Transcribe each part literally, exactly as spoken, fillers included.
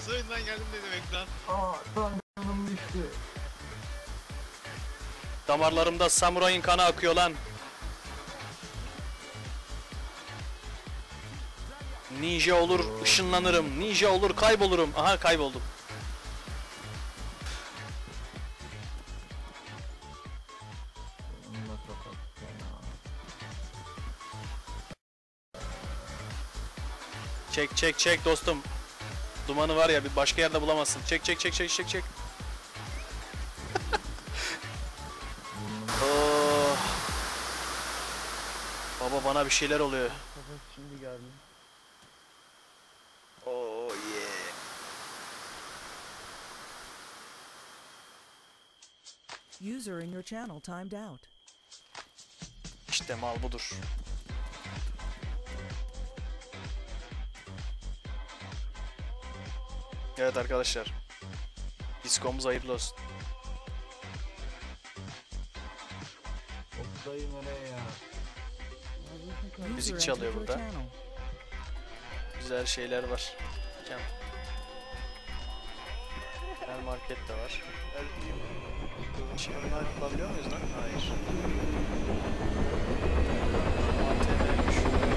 Nasıl oyundan geldim ne demek lan? Aa tam canım düştü. Damarlarımda samurayın kanı akıyor lan. Ninja olur ışınlanırım. Ninja olur kaybolurum. Aha kayboldum. Onunla kapat fena. Çek çek çek dostum. Dumanı var ya bir başka yerde bulamazsın. Çek çek çek çek çek çek. Oh. Baba bana bir şeyler oluyor. Kapat şimdi geldim. Oh yeah. User in your channel timed out. İşte mal budur. Evet arkadaşlar. Diskomuz hayırlı olsun. Oktay'ı nereye ya? Müzik User çalıyor entered your burada. channel. Güzel şeyler var. Gel. Gel market de var. Şey bunlar bulabiliyor muyuz lan? Hayır. A T M'ymiş.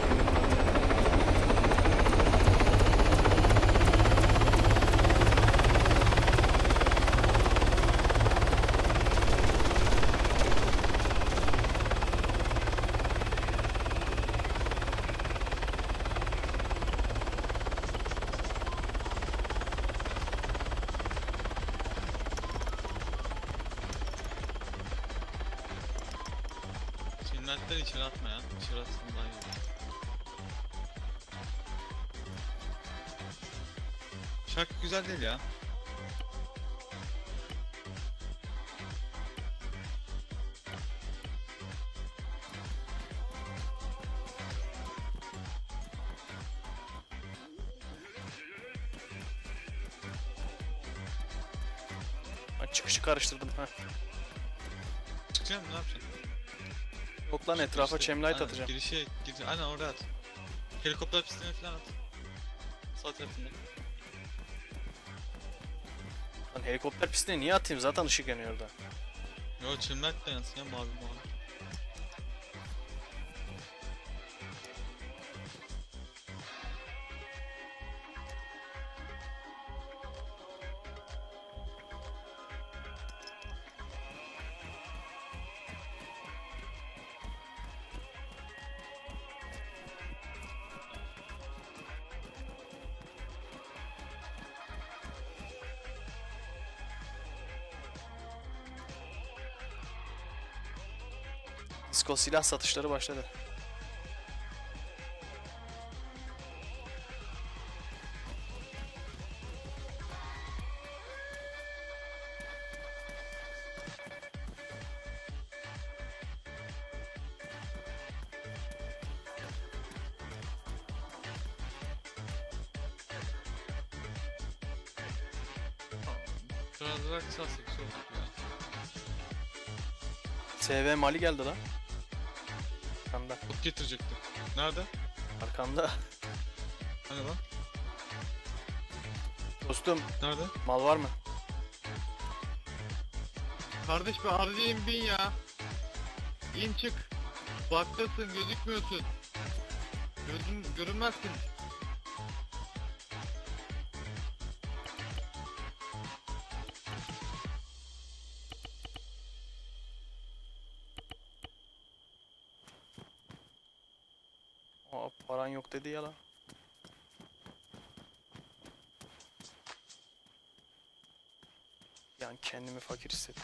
Çinlerler içeri atma ya. İçeri atsın daha iyi. Şarkı güzel değil ya. Ben çıkışı karıştırdım ha. Çıkacağım ne yapacaksın? Yok lan etrafa İşte, chemlight aynen, atacağım. Girişe, girişe, aynen orada at. Helikopter pistine falan at. Sağ tarafında. Lan helikopter pistine niye atayım? Zaten ışık yanıyor orada. Yo çimlet de yansın ya mavi mavi. Disco silah satışları başladı. Biraz daha kısalsak güzel olur ya. S V Mali geldi lan. Arkanda. Ot getirecektim. Nerede? Arkanda. Hani lan? Dostum Nerede? mal var mı? Kardeş be harcayayım bin ya. İn çık. Baktasın gözükmüyorsun. Gözün görünmezsin. Aa, paran yok dedi ya lan. Yani kendimi fakir hissettim.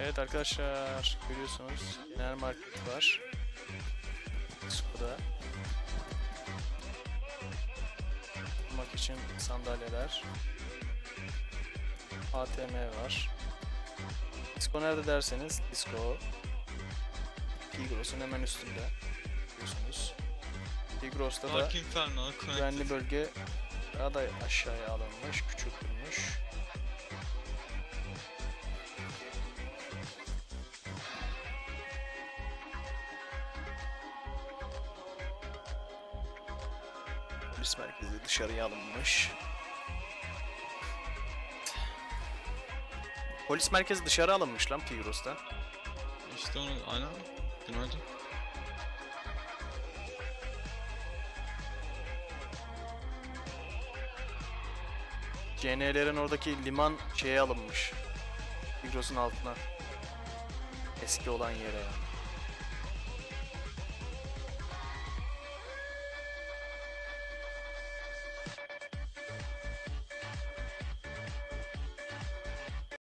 Evet arkadaşlar, görüyorsunuz genel market var. Skoda. Oturmak için sandalyeler. A T M var. Disco nerede derseniz Disco. Tigros'un hemen üstünde. Görüyorsunuz. Tigros'ta da Park Inferno, güvenli Connected. bölge daha da aşağıya alınmış, küçültülmüş. Polis merkezi dışarıya alınmış. Polis merkezi dışarı alınmış lan Tigros'ta. İşte onu, aynen. Günaydın. C N'lerin oradaki liman şeye alınmış. Tigros'un altına. Eski olan yere yani.